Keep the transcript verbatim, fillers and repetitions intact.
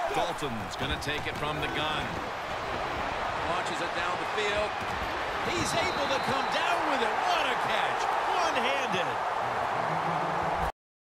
Dalton's going to take it from the gun. Launches it down the field. He's able to come down